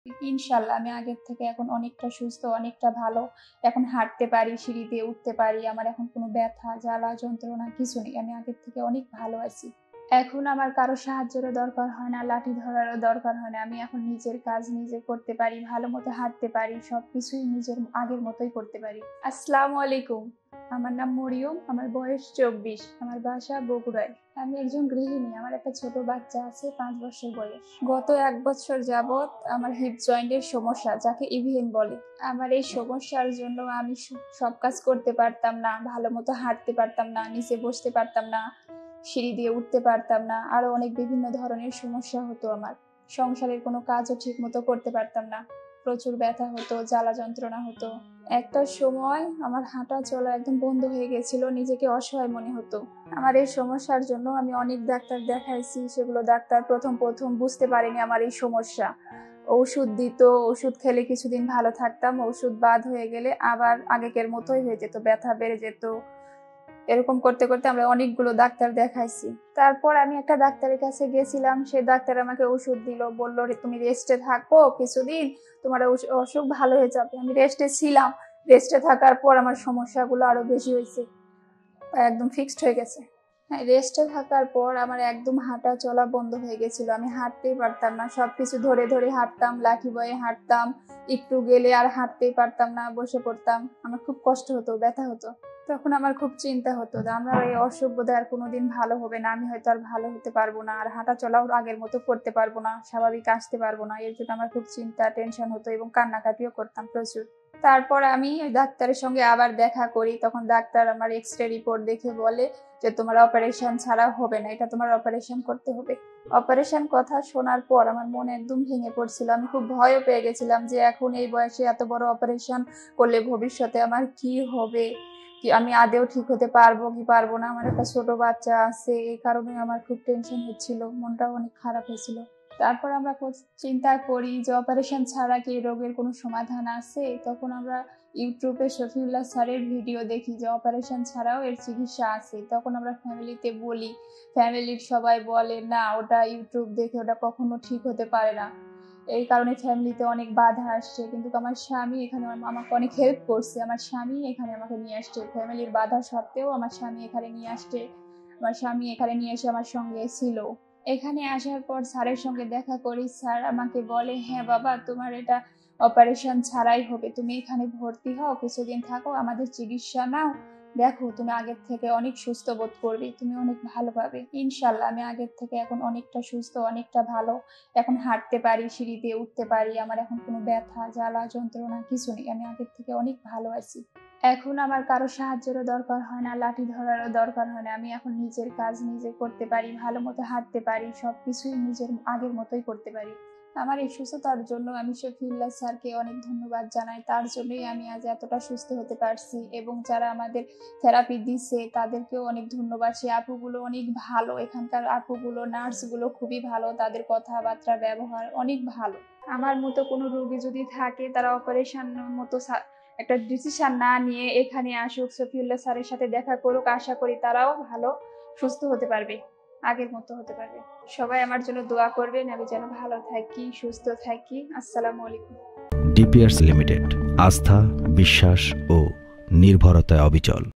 ইনশাল্লাহ আমি আগের থেকে এখন অনেকটা সুস্থ, অনেকটা ভালো। এখন হাঁটতে পারি, সিঁড়ি দিয়ে উঠতে পারি। আমার এখন কোনো ব্যথা, জ্বালা, যন্ত্রণা কিছু নেই। আমি আগের থেকে অনেক ভালো আছি। এখন আমার কারো সাহায্যেরও দরকার হয় না, লাঠি ধরারও দরকার হয় না। আমি এখন নিজের কাজ নিজে করতে পারি, ভালো মতো হাঁটতে পারি, সবকিছুই নিজের আগের মতোই করতে পারি। আসসালামু আলাইকুম। আমার নাম মরিয়ম, আমার বয়স 24, আমার বাসা বগুড়ায়। আমি একজন গৃহিণী। আমার একটা ছোট বাচ্চা আছে, 5 বছর বয়স। গত 1 বছর যাবত আমার হিপ জয়েন্টের সমস্যা, যাকে ইভিএন বলে। আমার এই সমস্যার জন্য আমি সব কাজ করতে পারতাম না, ভালো মতো হাঁটতে পারতাম না, নিচে বসতে পারতাম না, সিঁড়ি দিয়ে উঠতে পারতাম না, আরো অনেক বিভিন্ন ধরনের সমস্যা হতো আমার। সংসারের কোনো কাজও ঠিক মতো করতে পারতাম না, প্রচুর ব্যথা হতো, জ্বালা যন্ত্রণা হতো। একটা সময় আমার হাঁটা চলা একদম বন্ধ হয়ে গেছিল, নিজেকে অসহায় মনে হতো। আমার এই সমস্যার জন্য আমি অনেক ডাক্তার দেখাইছি, সেগুলো ডাক্তার প্রথম বুঝতে পারেনি আমার এই সমস্যা। ওষুধ দিত, ওষুধ খেলে কিছুদিন ভালো থাকতাম, ওষুধ বাদ হয়ে গেলে আবার আগেকার মতোই হয়ে যেত, ব্যথা বেড়ে যেত। এরকম করতে করতে আমরা অনেকগুলো ডাক্তার দেখাইছি। তারপর আমি একটা ডাক্তারের কাছে গেছিলাম, সে ডাক্তার আমাকে ওষুধ দিল, বললো তুমি রেস্টে থাকো কিছুদিন, তোমার অসুখ ভালো হয়ে যাবে। আমি রেস্টে ছিলাম। রেস্টে থাকার পর আমার সমস্যাগুলো আরো বেশি হয়েছে, একদম ফিক্সড হয়ে গেছে। হ্যাঁ, রেস্টে থাকার পর আমার একদম হাঁটা চলা বন্ধ হয়ে গেছিল। আমি হাঁটতেই পারতাম না, সবকিছু ধরে ধরে হাঁটতাম, লাঠি বয়ে হাঁটতাম। একটু গেলে আর হাঁটতেই পারতাম না, বসে পড়তাম। আমার খুব কষ্ট হতো, ব্যথা হতো। তখন আমার খুব চিন্তা হতো যে আমার এই অসুখ বোধহয় আর কোনোদিন ভালো হবে না, আমি হয়তো আর ভালো হতে পারবো না, আর হাঁটা চলাও আগের মতো করতে পারবো না, স্বাভাবিক আসতে পারবো না। এর জন্য আমার খুব চিন্তা, টেনশন হতো এবং কান্নাকাটিও করতাম প্রচুর। তারপর আমি ওই ডাক্তারের সঙ্গে আবার দেখা করি। তখন ডাক্তার আমার এক্সরে রিপোর্ট দেখে বলে যে তোমার অপারেশন ছাড়া হবে না, এটা তোমার অপারেশন করতে হবে। অপারেশন কথা শোনার পর আমার মন একদম ভেঙে পড়ছিল। আমি খুব ভয়ও পেয়ে গেছিলাম যে এখন এই বয়সে এত বড় অপারেশন করলে ভবিষ্যতে আমার কি হবে, কি আমি আদেও ঠিক হতে পারবো কি পারবো না। আমার একটা ছোট বাচ্চা আছে, এই কারণে আমার খুব টেনশন হচ্ছিল, মনটাও অনেক খারাপ হয়েছিল। তারপর আমরা চিন্তা করি যে অপারেশন ছাড়া কি রোগের কোনো সমাধান আছে। তখন আমরা ইউটিউবে শফিউল্লাহ স্যারের ভিডিও দেখি যে অপারেশন ছাড়াও এর চিকিৎসা আছে। তখন আমরা ফ্যামিলিতে বলি, ফ্যামিলির সবাই বলে না ওটা ইউটিউব দেখে ওটা কখনো ঠিক হতে পারে না। এই কারণে ফ্যামিলিতে অনেক বাধা আসছে। কিন্তু আমার স্বামী এখানে আমাকে অনেক হেল্প করছে, আমার স্বামী এখানে আমাকে নিয়ে আসছে, ফ্যামিলির বাধা সত্ত্বেও আমার স্বামী এখানে নিয়ে আসছে। আমার স্বামী এখানে নিয়ে এসে আমার সঙ্গে ছিল। এখানে আসার পর স্যারের সঙ্গে দেখা করি। স্যার আমাকে বলে হ্যাঁ বাবা, তোমার এটা অপারেশন ছাড়াই হবে, তুমি এখানে ভর্তি হও, কিছুদিন থাকো, আমাদের চিকিৎসা নাও, দেখো তুমি আগের থেকে অনেক সুস্থ বোধ করবে, তুমি অনেক ভালো পাবে। ইনশাল্লাহ আমি আগের থেকে এখন অনেকটা সুস্থ, অনেকটা ভালো। এখন হাঁটতে পারি, সিঁড়ি দিয়ে উঠতে পারি। আমার এখন কোনো ব্যথা, জ্বালা, যন্ত্রণা কিছু নেই। আমি আগের থেকে অনেক ভালো আছি। এখন আমার কারো সাহায্যেরও দরকার হয় না, লাঠি ধরারও দরকার হয় না। আমি এখন নিজের কাজ নিজে করতে পারি, ভালো মতো হাঁটতে পারি, সবকিছুই নিজের আগের মতোই করতে পারি। আমার এই সুস্থতার জন্য আমি শফিউল্লাহ স্যারকে অনেক ধন্যবাদ জানাই। তার জন্যই আমি আজ এতটা সুস্থ হতে পারছি, এবং যারা আমাদের থেরাপি দিচ্ছে তাদেরকেও অনেক ধন্যবাদ। সে আপুগুলো অনেক ভালো, এখানকার আপুগুলো, নার্সগুলো খুবই ভালো, তাদের কথাবার্তা ব্যবহার অনেক ভালো। আমার মতো কোনো রোগী যদি থাকে, তারা অপারেশন মতো একটা ডিসিশন না নিয়ে এখানে আসুক, শফিউল্লাহ স্যারের সাথে দেখা করুক। আশা করি তারাও ভালো সুস্থ হতে পারবে, আগের মতো হতে পারবে। সবাই আমার জন্য দোয়া করবেন, আমি যেন ভালো থাকি, সুস্থ থাকি। আসসালামু আলাইকুম। ডিপিআরস লিমিটেড, আস্থা, বিশ্বাস ও নির্ভরতায় অবিচল।